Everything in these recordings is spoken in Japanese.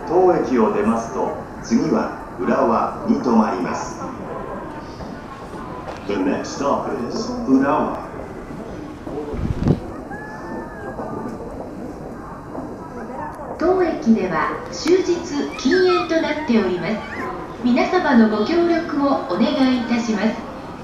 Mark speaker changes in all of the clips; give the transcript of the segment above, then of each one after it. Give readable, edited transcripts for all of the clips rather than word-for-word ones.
Speaker 1: 当駅を出ますと、次は浦和に停まります。The next stop is Urawa.
Speaker 2: 当駅では終日禁煙となっております。皆様のご協力をお願いいたします。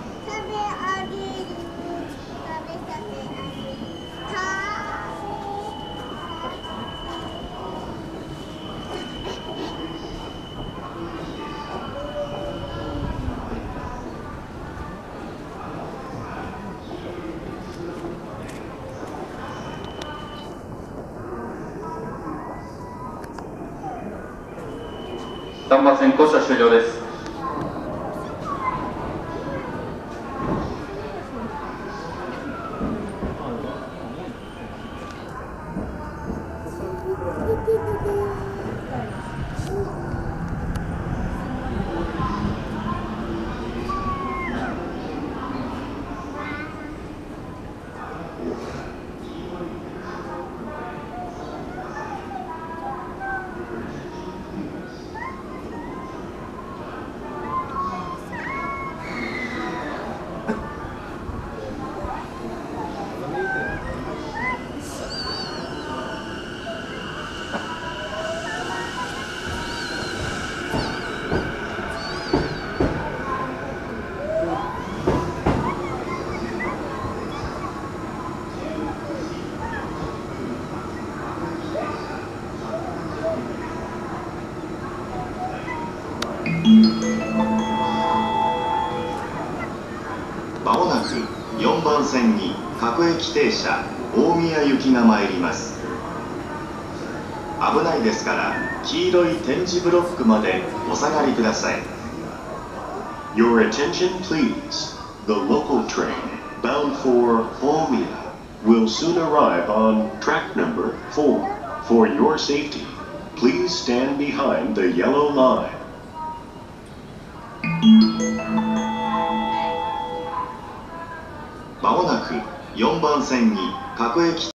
Speaker 3: 3番線降車終了です。
Speaker 1: まもなく4番線に各駅停車大宮行きが参ります。危ないですから黄色い点字ブロックまでお下がりください。 Your attention please. The local train bound for Omiya will soon arrive on track number 4. For your safety, please stand behind the yellow line. まもなく4番線に各駅